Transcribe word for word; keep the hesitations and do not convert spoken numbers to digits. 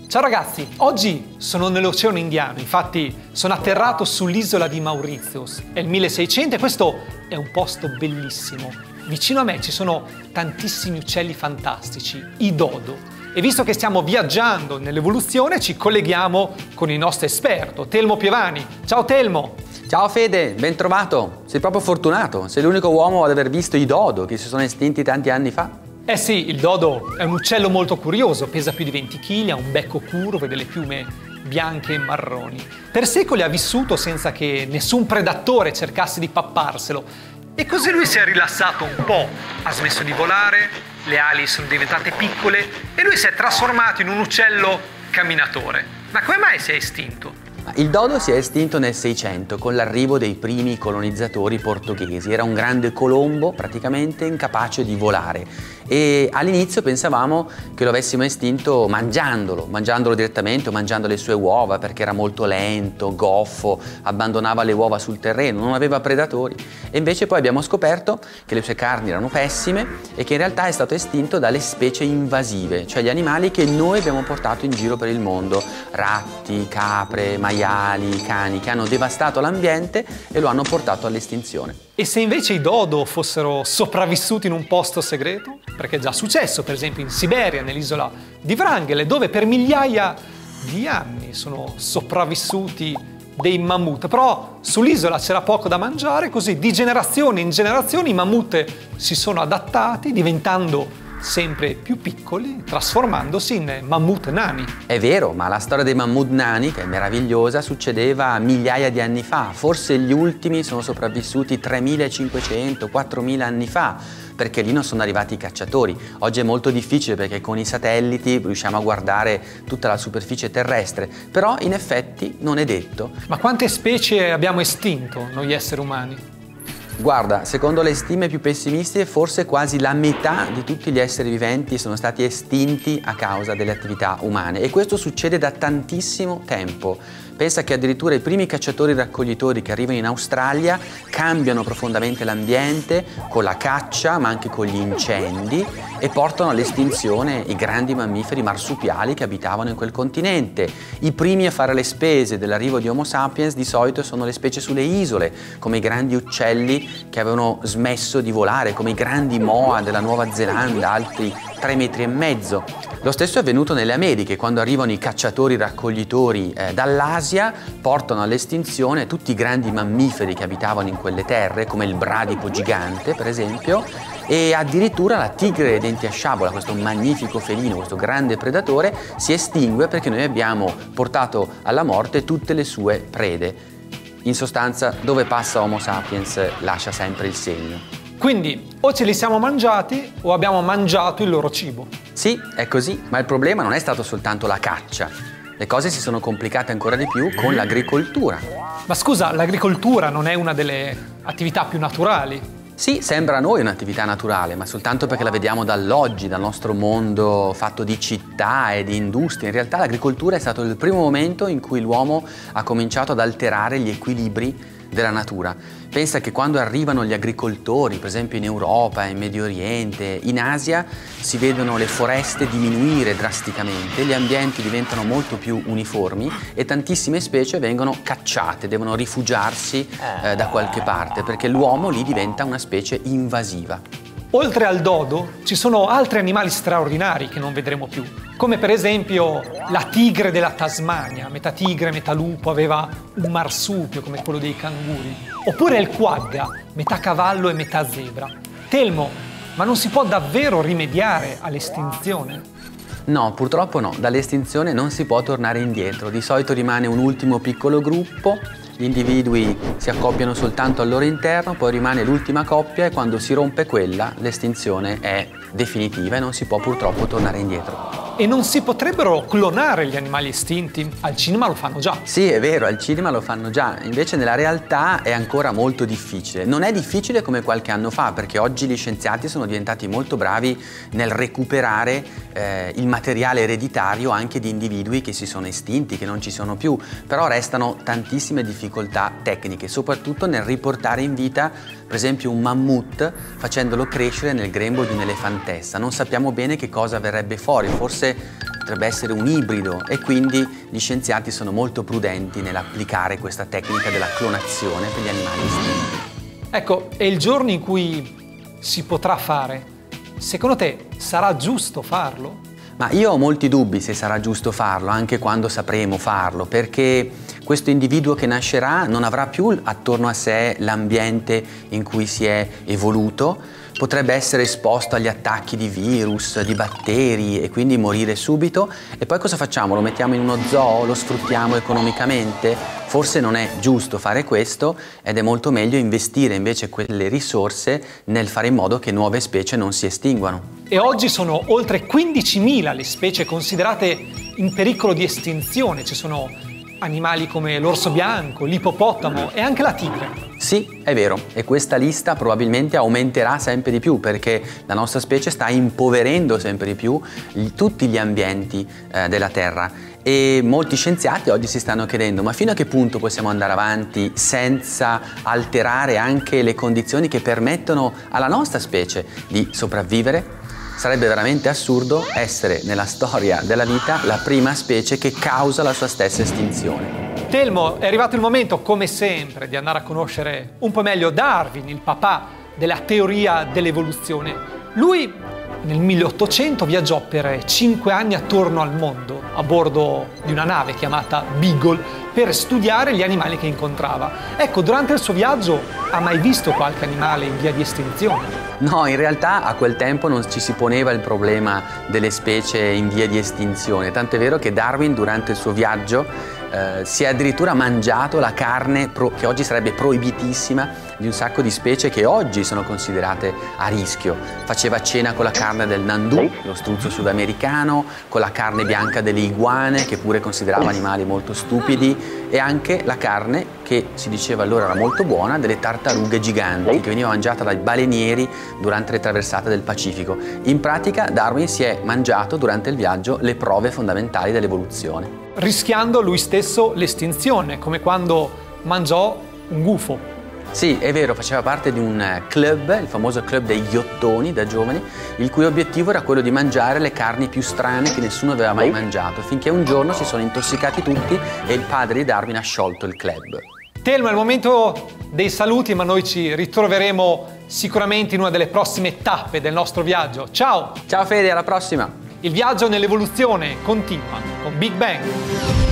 Ciao ragazzi, oggi sono nell'Oceano Indiano, infatti sono atterrato sull'isola di Mauritius. È il milleseicento e questo è un posto bellissimo. Vicino a me ci sono tantissimi uccelli fantastici, i dodo. E visto che stiamo viaggiando nell'evoluzione, ci colleghiamo con il nostro esperto, Telmo Pievani. Ciao Telmo! Ciao Fede, ben trovato! Sei proprio fortunato, sei l'unico uomo ad aver visto i dodo che si sono estinti tanti anni fa. Eh sì, il dodo è un uccello molto curioso, pesa più di venti chili, ha un becco curvo e delle piume bianche e marroni. Per secoli ha vissuto senza che nessun predatore cercasse di papparselo e così lui si è rilassato un po', ha smesso di volare, le ali sono diventate piccole e lui si è trasformato in un uccello camminatore. Ma come mai si è estinto? Il dodo si è estinto nel Seicento con l'arrivo dei primi colonizzatori portoghesi. Era un grande colombo, praticamente incapace di volare. E all'inizio pensavamo che lo avessimo estinto mangiandolo, mangiandolo direttamente o mangiando le sue uova, perché era molto lento, goffo, abbandonava le uova sul terreno, non aveva predatori. E invece poi abbiamo scoperto che le sue carni erano pessime e che in realtà è stato estinto dalle specie invasive, cioè gli animali che noi abbiamo portato in giro per il mondo, ratti, capre, maiali, cani, che hanno devastato l'ambiente e lo hanno portato all'estinzione. E se invece i dodo fossero sopravvissuti in un posto segreto? Perché è già successo, per esempio in Siberia, nell'isola di Wrangel, dove per migliaia di anni sono sopravvissuti dei mammut. Però sull'isola c'era poco da mangiare, così di generazione in generazione i mammut si sono adattati, diventando sempre più piccoli, trasformandosi in mammut nani. È vero, ma la storia dei mammut nani, che è meravigliosa, succedeva migliaia di anni fa. Forse gli ultimi sono sopravvissuti tremilacinquecento quattromila anni fa, perché lì non sono arrivati i cacciatori. Oggi è molto difficile perché con i satelliti riusciamo a guardare tutta la superficie terrestre, però in effetti non è detto. Ma quante specie abbiamo estinto noi esseri umani? Guarda, secondo le stime più pessimiste, forse quasi la metà di tutti gli esseri viventi sono stati estinti a causa delle attività umane e questo succede da tantissimo tempo. Pensa che addirittura i primi cacciatori-raccoglitori che arrivano in Australia cambiano profondamente l'ambiente con la caccia, ma anche con gli incendi e portano all'estinzione i grandi mammiferi marsupiali che abitavano in quel continente. I primi a fare le spese dell'arrivo di Homo sapiens di solito sono le specie sulle isole, come i grandi uccelli che avevano smesso di volare, come i grandi moa della Nuova Zelanda, alti tre metri e mezzo. Lo stesso è avvenuto nelle Americhe, quando arrivano i cacciatori-raccoglitori eh, dall'Asia, portano all'estinzione tutti i grandi mammiferi che abitavano in quelle terre, come il bradipo gigante, per esempio, e addirittura la tigre dei denti a sciabola, questo magnifico felino, questo grande predatore, si estingue perché noi abbiamo portato alla morte tutte le sue prede. In sostanza, dove passa Homo sapiens lascia sempre il segno. Quindi o ce li siamo mangiati o abbiamo mangiato il loro cibo. Sì, è così, ma il problema non è stato soltanto la caccia. Le cose si sono complicate ancora di più con l'agricoltura. Ma scusa, l'agricoltura non è una delle attività più naturali? Sì, sembra a noi un'attività naturale, ma soltanto perché la vediamo dall'oggi, dal nostro mondo fatto di città e di industrie. In realtà l'agricoltura è stato il primo momento in cui l'uomo ha cominciato ad alterare gli equilibri della natura. Pensa che quando arrivano gli agricoltori, per esempio in Europa, in Medio Oriente, in Asia, si vedono le foreste diminuire drasticamente, gli ambienti diventano molto più uniformi e tantissime specie vengono cacciate, devono rifugiarsi eh, da qualche parte, perché l'uomo lì diventa una specie invasiva. Oltre al dodo, ci sono altri animali straordinari che non vedremo più, come per esempio la tigre della Tasmania, metà tigre, metà lupo, aveva un marsupio come quello dei canguri, oppure il quagga, metà cavallo e metà zebra. Telmo, ma non si può davvero rimediare all'estinzione? No, purtroppo no, dall'estinzione non si può tornare indietro, di solito rimane un ultimo piccolo gruppo. Gli individui si accoppiano soltanto al loro interno, poi rimane l'ultima coppia e quando si rompe quella, l'estinzione è definitiva e non si può purtroppo tornare indietro. E non si potrebbero clonare gli animali estinti? Al cinema lo fanno già. Sì, è vero, al cinema lo fanno già, invece nella realtà è ancora molto difficile. Non è difficile come qualche anno fa, perché oggi gli scienziati sono diventati molto bravi nel recuperare eh, il materiale ereditario anche di individui che si sono estinti, che non ci sono più, però restano tantissime difficoltà tecniche, soprattutto nel riportare in vita, per esempio, un mammut facendolo crescere nel grembo di un'elefantessa. Non sappiamo bene che cosa verrebbe fuori, forse potrebbe essere un ibrido e quindi gli scienziati sono molto prudenti nell'applicare questa tecnica della clonazione per gli animali estinti. Ecco, e il giorno in cui si potrà fare, secondo te sarà giusto farlo? Ma io ho molti dubbi se sarà giusto farlo, anche quando sapremo farlo, perché questo individuo che nascerà non avrà più attorno a sé l'ambiente in cui si è evoluto, potrebbe essere esposto agli attacchi di virus, di batteri e quindi morire subito. E poi cosa facciamo? Lo mettiamo in uno zoo? Lo sfruttiamo economicamente? Forse non è giusto fare questo ed è molto meglio investire invece quelle risorse nel fare in modo che nuove specie non si estinguano. E oggi sono oltre quindicimila le specie considerate in pericolo di estinzione. Ci sono animali come l'orso bianco, l'ippopotamo e anche la tigre. Sì, è vero, e questa lista probabilmente aumenterà sempre di più perché la nostra specie sta impoverendo sempre di più gli, tutti gli ambienti eh, della Terra. E molti scienziati oggi si stanno chiedendo: ma fino a che punto possiamo andare avanti senza alterare anche le condizioni che permettono alla nostra specie di sopravvivere? Sarebbe veramente assurdo essere nella storia della vita la prima specie che causa la sua stessa estinzione. Telmo, è arrivato il momento, come sempre, di andare a conoscere un po' meglio Darwin, il papà della teoria dell'evoluzione. Lui nel milleottocento viaggiò per cinque anni attorno al mondo a bordo di una nave chiamata Beagle per studiare gli animali che incontrava. Ecco, durante il suo viaggio ha mai visto qualche animale in via di estinzione? No, in realtà a quel tempo non ci si poneva il problema delle specie in via di estinzione, tant'è vero che Darwin durante il suo viaggio eh, si è addirittura mangiato la carne pro- che oggi sarebbe proibitissima di un sacco di specie che oggi sono considerate a rischio. Faceva cena con la carne del nandù, lo struzzo sudamericano, con la carne bianca delle iguane, che pure considerava animali molto stupidi, e anche la carne, che si diceva allora era molto buona, delle tartarughe giganti, che veniva mangiata dai balenieri durante le traversate del Pacifico. In pratica Darwin si è mangiato durante il viaggio le prove fondamentali dell'evoluzione. Rischiando lui stesso l'estinzione, come quando mangiò un gufo. Sì, è vero, faceva parte di un club, il famoso club degli ottoni da giovani, il cui obiettivo era quello di mangiare le carni più strane che nessuno aveva mai mangiato, finché un giorno si sono intossicati tutti e il padre di Darwin ha sciolto il club. Telmo, è il momento dei saluti, ma noi ci ritroveremo sicuramente in una delle prossime tappe del nostro viaggio. Ciao! Ciao Fede, alla prossima! Il viaggio nell'evoluzione continua con Big Bang.